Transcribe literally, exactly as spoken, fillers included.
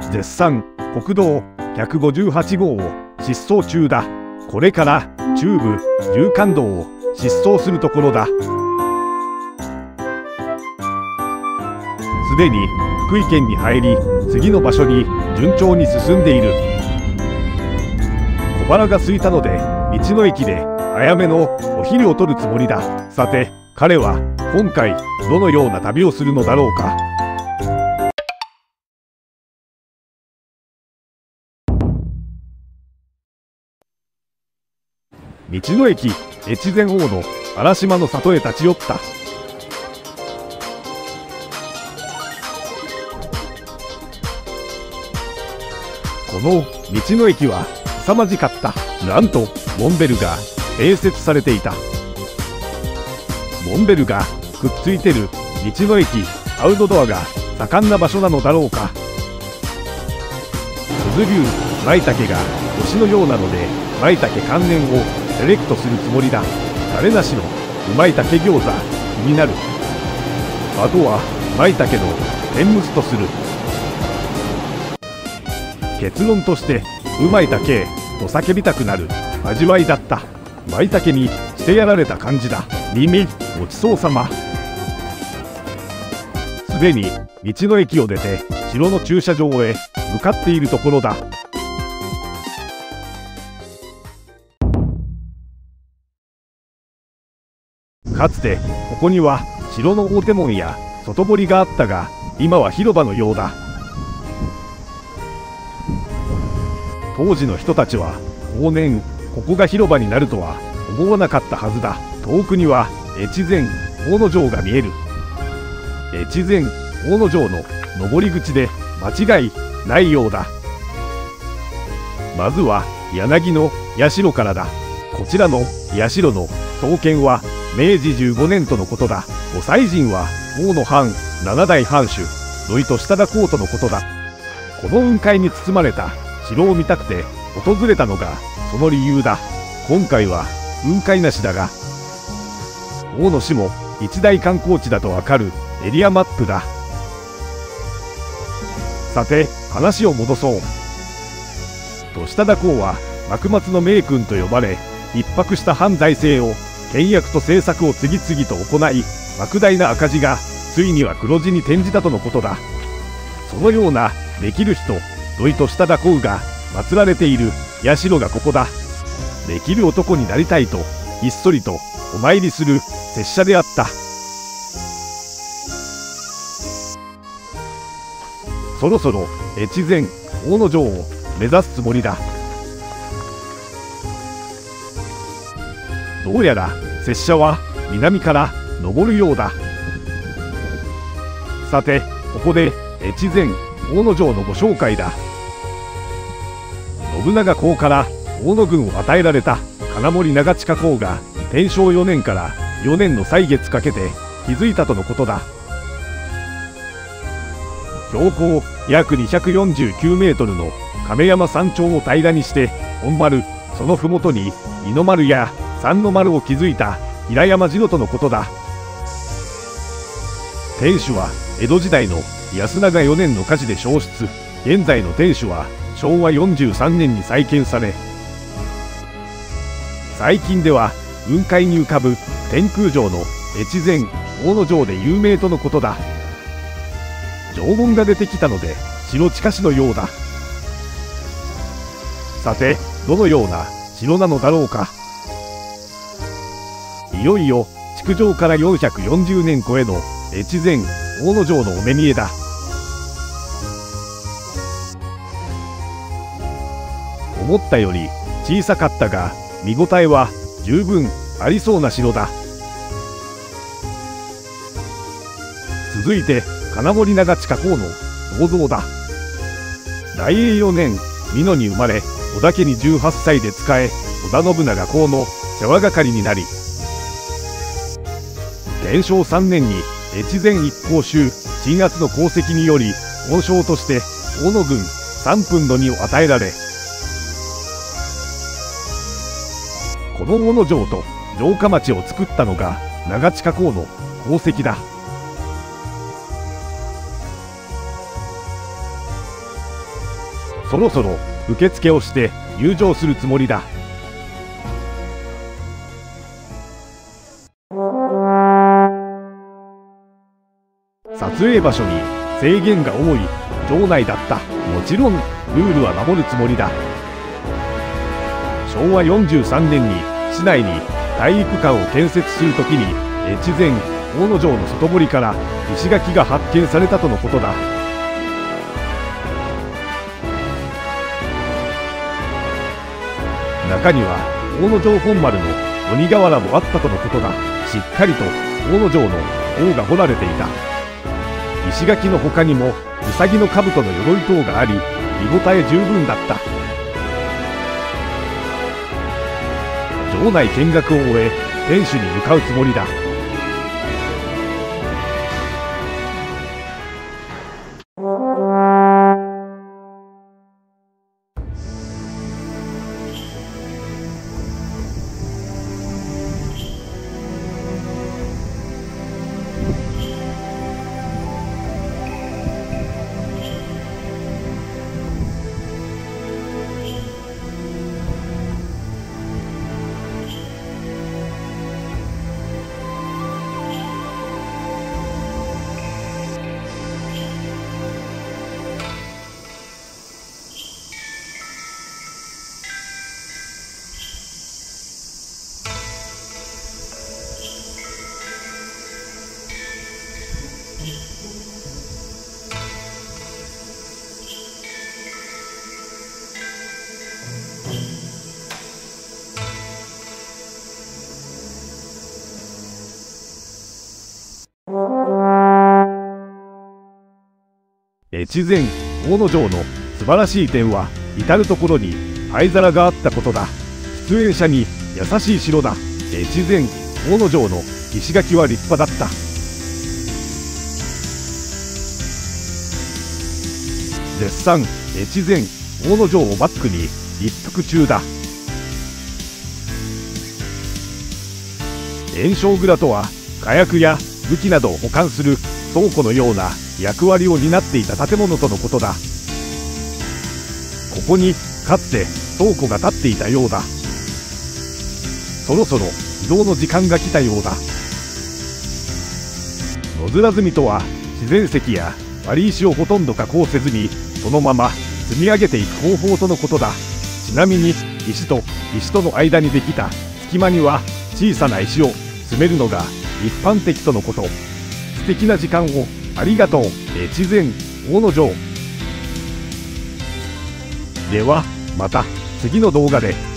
絶賛国道ひゃくごじゅうはちごうを疾走中だ。これから中部縦貫道を疾走するところだ。すでに福井県に入り、次の場所に順調に進んでいる。小腹が空いたので道の駅で早めのお昼を取るつもりだ。さて彼は今回どのような旅をするのだろうか。道の駅越前大野荒島の里へ立ち寄った。この道の駅は凄まじかった。なんとモンベルが併設されていた。モンベルがくっついてる道の駅アウトドアが盛んな場所なのだろうか。鈴流舞茸が星のようなので舞茸関連をセレクトするつもりだ。タレなしのうまい茸餃子気になる。あとは舞茸の天むすとする。結論としてうまいだけと叫びたくなる味わいだった。舞茸にしてやられた感じだ。耳ごちそうさま。すでに道の駅を出て城の駐車場へ向かっているところだ。かつてここには城の大手門や外堀があったが、今は広場のようだ。当時の人たちは往年ここが広場になるとは思わなかったはずだ。遠くには越前大野城が見える。越前大野城の登り口で間違いないようだ。まずは柳の社からだ。こちらの社の創建はめいじじゅうごねんとのことだ。御祭神は大野藩ななだい藩主土井利忠公とのことだ。この雲海に包まれた城を見たくて訪れたのがその理由だ。今回は雲海なしだが大野市も一大観光地だとわかるエリアマップだ。さて話を戻そう。利忠公は幕末の名君と呼ばれ、一泊した藩財政を倹約と政策を次々と行い、莫大な赤字がついには黒字に転じたとのことだ。そのようなできる人土井利忠公が祀られている社がここだ。できる男になりたいとひっそりとお参りする拙者であった。そろそろ越前大野城を目指すつもりだ。どうやら拙者は南から登るようだ。さてここで越前大野城のご紹介だ。信長公から大野郡を与えられた金森長近公が天正よねんからよねんの歳月かけて築いたとのことだ。標高約にひゃくよんじゅうきゅうメートルの亀山山頂を平らにして本丸、その麓に二の丸や三の丸を築いた平山城とのことだ。天守は江戸時代の安永よねんの火事で焼失。現在の天守はしょうわよんじゅうさんねんに再建され、最近では雲海に浮かぶ天空城の越前大野城で有名とのことだ。城門が出てきたので城近しのようだ。さてどのような城なのだろうか。いよいよ築城からよんひゃくよんじゅうねん超えの越前大野城のお目見えだ。思ったより小さかったが見応えは十分ありそうな城だ。続いて金森長近公の銅像だ。大永よねん美濃に生まれ、織田家にじゅうはっさいで仕え、織田信長公の世話係になり、天正さんねんに越前一向宗鎮圧の功績により恩賞として大野郡三分の二を与えられ、この大野城と城下町を作ったのが長近公の功績だ。 そろそろ受付をして入場するつもりだ。撮影場所に制限が多い城内だった。もちろんルールは守るつもりだ。しょうわよんじゅうさんねんに市内に体育館を建設するときに越前大野城の外堀から石垣が発見されたとのことだ。中には大野城本丸の鬼瓦もあったとのことだ。しっかりと大野城の王が彫られていた。石垣の他にも兎の兜の鎧等があり、見応え十分だった。城内見学を終え天守に向かうつもりだ。越前大野城の素晴らしい点は至る所に灰皿があったことだ。出演者に優しい城だ。越前大野城の石垣は立派だった。絶賛越前大野城をバックに立腹中だ。炎章蔵とは火薬や武器などを保管する倉庫のような役割を担っていた建物とのことだ。ここにかつて倉庫が建っていたようだ。そろそろ移動の時間が来たようだ。野面積みとは自然石や割り石をほとんど加工せずにそのまま積み上げていく方法とのことだ。ちなみに石と石との間にできた隙間には小さな石を詰めるのが一般的とのこと。素敵な時間をありがとう越前大野城。ではまた次の動画で。